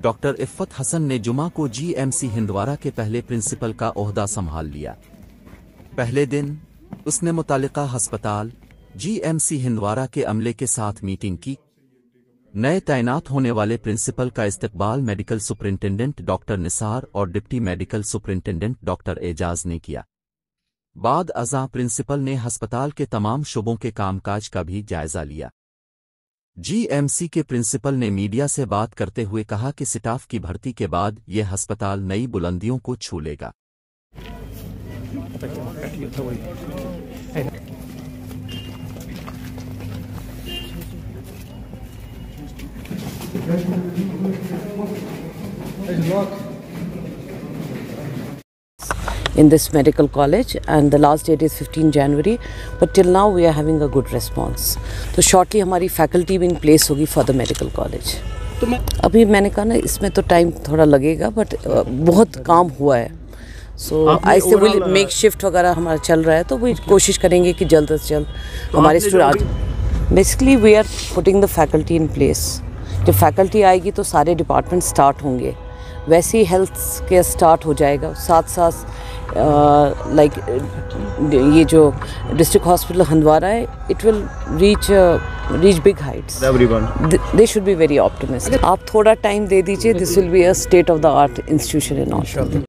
Doctor इफ़्फ़त Hasan ने जुमा को जीएमसी हिंदवारा के पहले प्रिंसिपल का ओहदा संभाल लिया। पहले दिन उसने मुतालिका अस्पताल जीएमसी हिंदवारा के अमले के साथ मीटिंग की। नए तैनात होने वाले प्रिंसिपल का इस्तकबाल मेडिकल सुपरिंटेंडेंट डॉक्टर निसार और deputy medical superintendent doctor Ejaz ने किया। बाद अज़ां प्रिंसिपल ने अस्पताल के तमाम शुबों के कामकाज का भी जायजा लिया। जीएमसी के प्रिंसिपल ने मीडिया से बात करते हुए कहा कि स्टाफ की भर्ती के बाद यह अस्पताल नई बुलंदियों को छू लेगा। In this medical college, and the last date is 15 January, but till now we are having a good response. तो shortly हमारी faculty भी in place होगी for the medical college. तो अभी मैंने कहा ना इसमें तो टाइम थोड़ा लगेगा, but बहुत काम हुआ है। So I say we'll make shift वगैरह हमारा चल रहा है, तो वो कोशिश करेंगे कि जल्द से जल्द हमारे student. Basically we are putting the faculty in place. जब फैकल्टी आएगी तो सारे डिपार्टमेंट स्टार्ट होंगे, वैसे ही हेल्थ केयर स्टार्ट हो जाएगा। साथ साथ लाइक ये जो डिस्ट्रिक्ट हॉस्पिटल हंदवारा है, it will reach big heights. They should be very optimistic. आप थोड़ा टाइम दे दीजिए, this will be a state of the art institution in all.